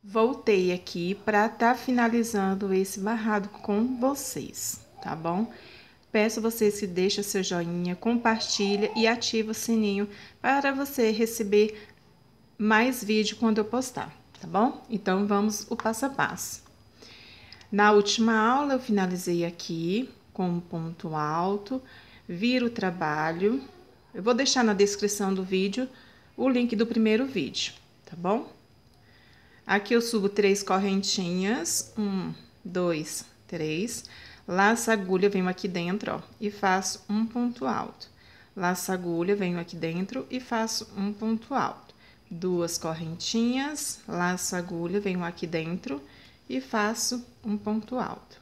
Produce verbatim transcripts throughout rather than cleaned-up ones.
Voltei aqui para estar tá finalizando esse barrado com vocês, tá bom? Peço vocês que deixem seu joinha, compartilha e ativa o sininho para você receber mais vídeo quando eu postar, tá bom? Então, vamos o passo a passo. Na última aula, eu finalizei aqui com um ponto alto, viro o trabalho. Eu vou deixar na descrição do vídeo o link do primeiro vídeo, tá bom? Aqui eu subo três correntinhas, um, dois, três, laço a agulha, venho aqui dentro, ó, e faço um ponto alto. Laço a agulha, venho aqui dentro e faço um ponto alto. Duas correntinhas, laço a agulha, venho aqui dentro e faço um ponto alto.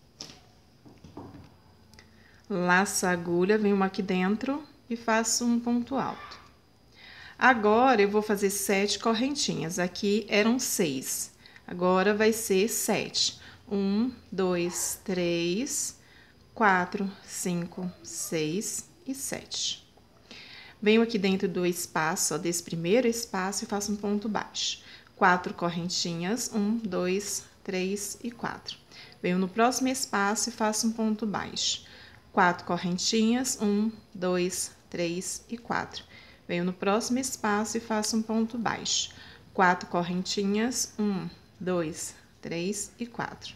Laço a agulha, venho aqui dentro e faço um ponto alto. Agora, eu vou fazer sete correntinhas. Aqui eram seis. Agora, vai ser sete. Um, dois, três, quatro, cinco, seis e sete. Venho aqui dentro do espaço, ó, desse primeiro espaço e faço um ponto baixo. Quatro correntinhas. Um, dois, três e quatro. Venho no próximo espaço e faço um ponto baixo. Quatro correntinhas. Um, dois, três e quatro. Venho no próximo espaço e faço um ponto baixo. Quatro correntinhas, um, dois, três e quatro.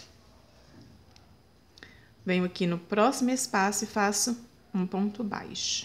Venho aqui no próximo espaço e faço um ponto baixo.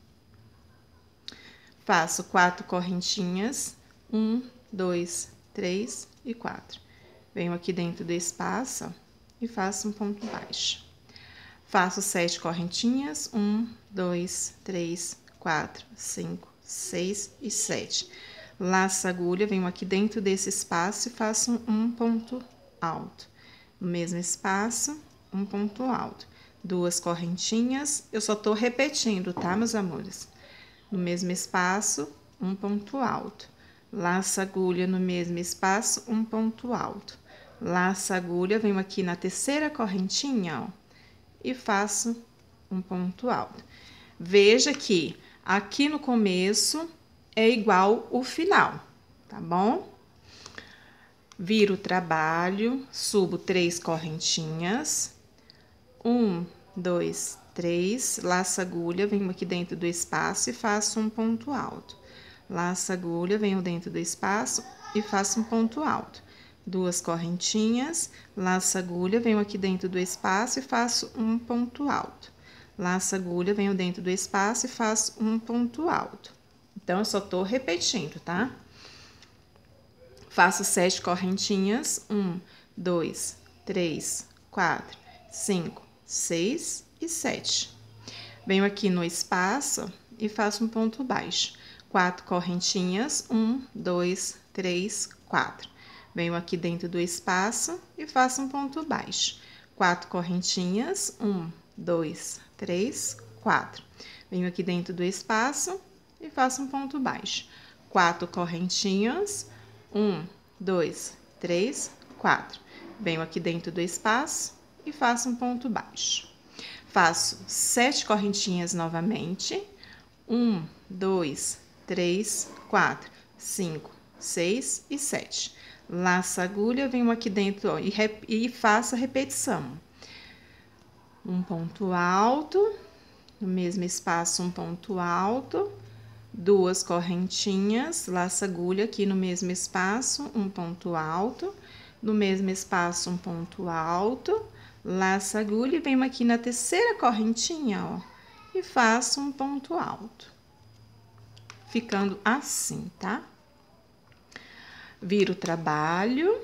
Faço quatro correntinhas, um, dois, três e quatro. Venho aqui dentro do espaço, ó, e faço um ponto baixo. Faço sete correntinhas, um, dois, três, quatro, cinco, seis e sete. Laço a agulha, venho aqui dentro desse espaço e faço um ponto alto. No mesmo espaço, um ponto alto. Duas correntinhas, eu só tô repetindo, tá, meus amores? No mesmo espaço, um ponto alto. Laço a agulha no mesmo espaço, um ponto alto. Laço a agulha, venho aqui na terceira correntinha, ó, e faço um ponto alto. Veja que aqui no começo é igual o final, tá bom? Viro o trabalho, subo três correntinhas, um, dois, três, laço a agulha, venho aqui dentro do espaço e faço um ponto alto. Laço a agulha, venho dentro do espaço e faço um ponto alto. Duas correntinhas, laço a agulha, venho aqui dentro do espaço e faço um ponto alto. Laço a agulha, venho dentro do espaço e faço um ponto alto. Então, eu só tô repetindo, tá? Faço sete correntinhas, um, dois, três, quatro, cinco, seis e sete. Venho aqui no espaço e faço um ponto baixo. Quatro correntinhas, um, dois, três, quatro. Venho aqui dentro do espaço e faço um ponto baixo. Quatro correntinhas, um, dois, três, quatro. Venho aqui dentro do espaço e faço um ponto baixo. Quatro correntinhas, um, dois, três, quatro. Venho aqui dentro do espaço e faço um ponto baixo. Faço sete correntinhas novamente. Um, dois, três, quatro, cinco, seis e sete. Laço a agulha, venho aqui dentro, ó, e, e faço a repetição. Um ponto alto, no mesmo espaço, um ponto alto, duas correntinhas, laço a agulha aqui no mesmo espaço, um ponto alto, no mesmo espaço, um ponto alto, laço a agulha e venho aqui na terceira correntinha, ó, e faço um ponto alto. Ficando assim, tá? Viro o trabalho.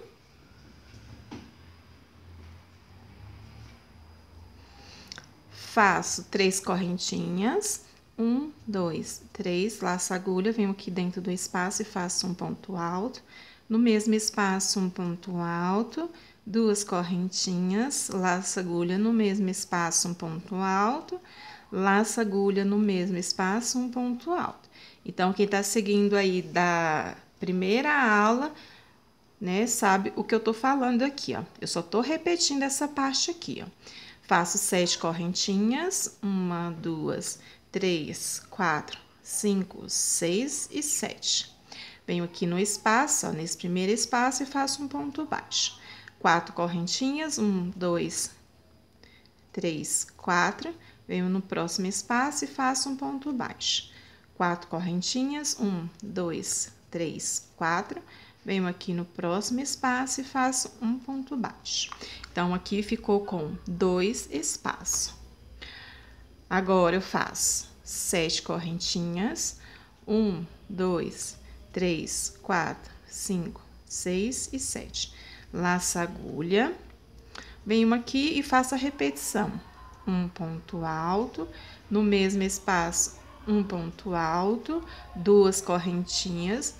Faço três correntinhas. Um, dois, três, laço a agulha, venho aqui dentro do espaço e faço um ponto alto. No mesmo espaço, um ponto alto. Duas correntinhas, laço a agulha no mesmo espaço, um ponto alto. Laço a agulha no mesmo espaço, um ponto alto. Então, quem tá seguindo aí da primeira aula, né, sabe o que eu tô falando aqui, ó. Eu só tô repetindo essa parte aqui, ó. Faço sete correntinhas, uma, duas, três, quatro, cinco, seis e sete. Venho aqui no espaço, ó, nesse primeiro espaço e faço um ponto baixo. Quatro correntinhas, um, dois, três, quatro. Venho no próximo espaço e faço um ponto baixo. Quatro correntinhas, um, dois, três, quatro. Venho aqui no próximo espaço e faço um ponto baixo. Então, aqui ficou com dois espaços. Agora, eu faço sete correntinhas, um, dois, três, quatro, cinco, seis e sete. Laço a agulha, venho aqui e faço a repetição. Um ponto alto, no mesmo espaço, um ponto alto, duas correntinhas,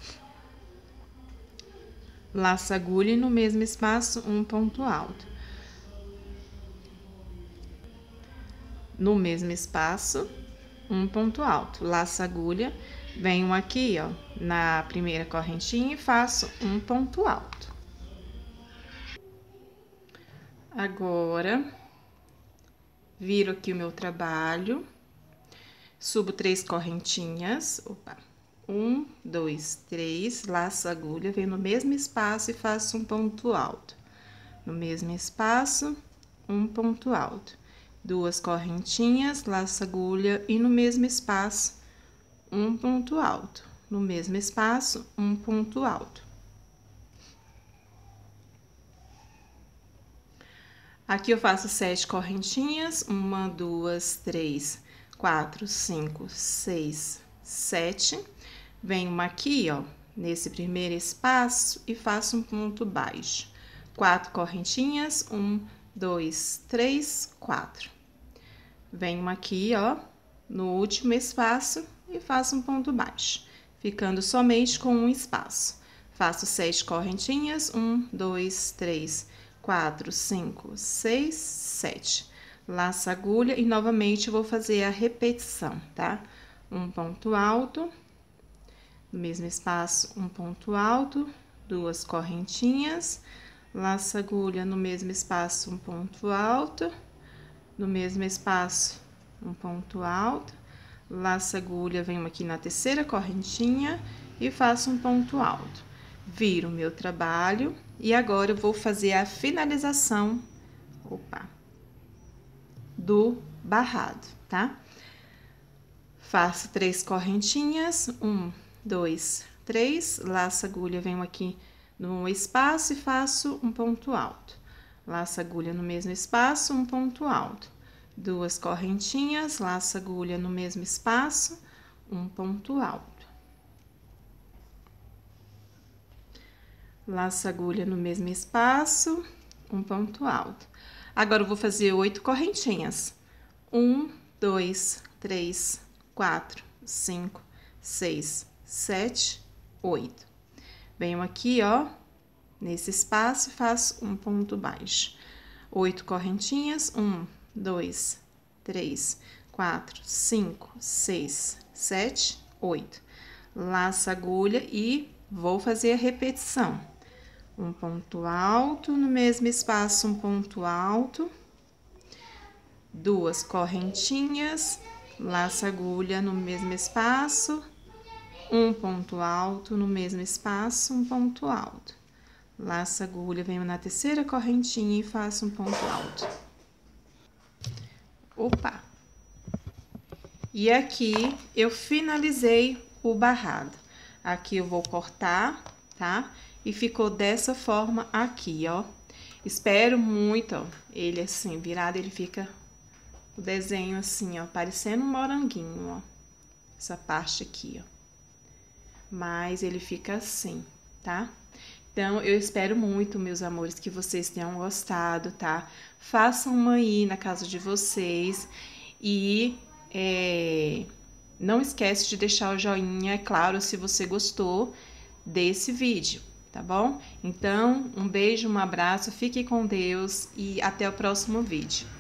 laço a agulha e no mesmo espaço, um ponto alto. No mesmo espaço, um ponto alto, laço a agulha, venho aqui, ó, na primeira correntinha e faço um ponto alto. Agora, viro aqui o meu trabalho, subo três correntinhas, opa, um, dois, três, laço a agulha, venho no mesmo espaço e faço um ponto alto. No mesmo espaço, um ponto alto. Duas correntinhas, laço a agulha e no mesmo espaço, um ponto alto. No mesmo espaço, um ponto alto. Aqui eu faço sete correntinhas, uma, duas, três, quatro, cinco, seis, sete. Venho aqui, ó, nesse primeiro espaço e faço um ponto baixo. Quatro correntinhas, um, dois, três, quatro. Venho aqui, ó, no último espaço e faço um ponto baixo, ficando somente com um espaço. Faço sete correntinhas, um, dois, três, quatro, cinco, seis, sete. Laço a agulha e novamente vou fazer a repetição, tá? Um ponto alto, no mesmo espaço, um ponto alto, duas correntinhas, laço a agulha no mesmo espaço, um ponto alto, no mesmo espaço, um ponto alto, laço a agulha, venho aqui na terceira correntinha e faço um ponto alto. Viro o meu trabalho e agora eu vou fazer a finalização, opa, do barrado, tá? Faço três correntinhas, um, dois, três, laço a agulha, venho aqui no espaço e faço um ponto alto. Laço a agulha no mesmo espaço, um ponto alto. Duas correntinhas, laço a agulha no mesmo espaço, um ponto alto. Laço a agulha no mesmo espaço, um ponto alto. Agora, eu vou fazer oito correntinhas. Um, dois, três, quatro, cinco, seis, sete, oito. Venho aqui, ó, nesse espaço e faço um ponto baixo. Oito correntinhas, um, dois, três, quatro, cinco, seis, sete, oito. Laço a agulha e vou fazer a repetição. Um ponto alto, no mesmo espaço, um ponto alto. Duas correntinhas, laço a agulha no mesmo espaço, um ponto alto, no mesmo espaço, um ponto alto. Laço a agulha, venho na terceira correntinha e faço um ponto alto. Opa! E aqui eu finalizei o barrado. Aqui eu vou cortar, tá? E ficou dessa forma aqui, ó. Espero muito, ó, ele assim, virado, ele fica o desenho assim, ó, parecendo um moranguinho, ó. Essa parte aqui, ó. Mas ele fica assim, tá? Então, eu espero muito, meus amores, que vocês tenham gostado, tá? Façam uma aí na casa de vocês e é, não esquece de deixar o joinha, é claro, se você gostou desse vídeo, tá bom? Então, um beijo, um abraço, fique com Deus e até o próximo vídeo.